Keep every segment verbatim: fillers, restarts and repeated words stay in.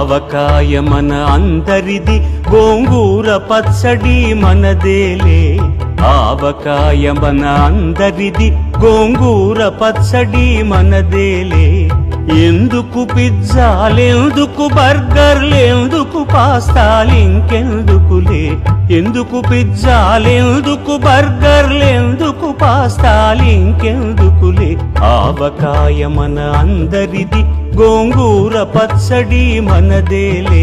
ఆవకాయ మన అందరిది, గోంగూర పచ్చడి మనదేలే. ఆవకాయ మన అందరిది, గోంగూర పచ్చడి మనదేలే. ఎందుకు పిజ్జాలెందుకు బర్గర్లెందుకు పాస్తాలింకెందుకులే. ఎందుకు పిజ్జాలెందుకు బర్గర్లెందుకు పాస్తాలింకెందుకులే. ఆవకాయ మన అందరిది, గోంగూర పచ్చడి మనదేలే.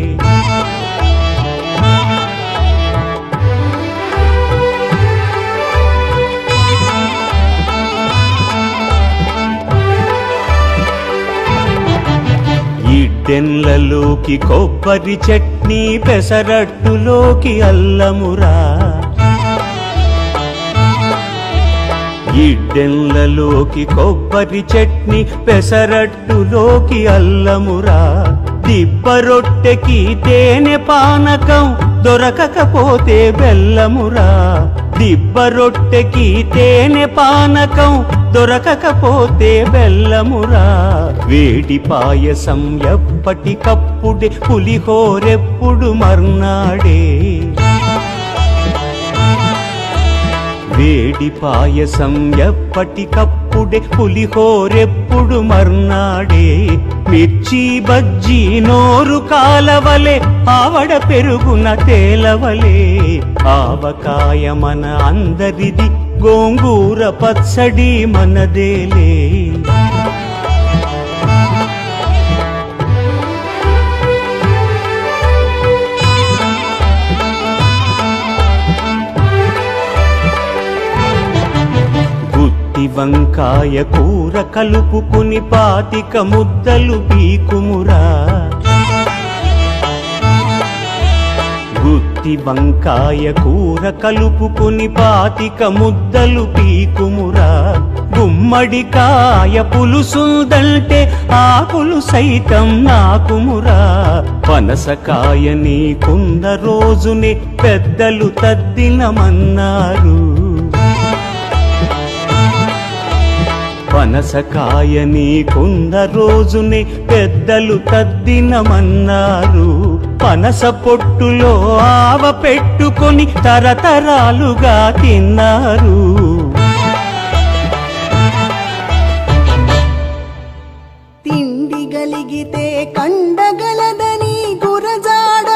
ఇడ్డెన్లలోకి కొబ్బరి చట్నీ, పెసరట్టులోకి అల్లమురా. ఇడ్డెన్లలోకి కొబ్బరి చట్నీ, పెసరట్టులోకి అల్లమురా. దిబ్బ రొట్టెకి తేనె పానకం, దొరకకపోతే బెల్లమురా. దిబ్బ రొట్టెకి తేనె పానకం, దొరకకపోతే బెల్లమురా. వేడి పాయసం ఎప్పటికప్పుడే, పులిహోరెప్పుడు మర్నాడే. వేడి పాయసం ఎప్పటికప్పుడే, పులిహోరెప్పుడు మర్నాడే. మిర్చి బజ్జీ నోరు కాలవలే, ఆవడ పెరుగున తేలవలే. ఆవకాయ మన అందరిది, గోంగూర పచ్చడి మనదేలే. వంకాయ కూర కలుపుకుని పాతిక ముద్దలు పీకుమురా. గుత్తి వంకాయ కూర కలుపుకుని పాతిక ముద్దలు పీకుమురా. గుమ్మడికాయ పులుసుందంటే ఆకులు సైతం నాకుమురా. పనసకాయ నీకున్న రోజునే పెద్దలు తద్దినమన్నారు. పనసకాయ నీకున్న రోజునే పెద్దలు తద్దినమన్నారు. పనస పొట్టులో ఆవ పెట్టుకొని తరతరాలుగా తిన్నారు. తిండి గలిగితే కండగలదని గురజాడ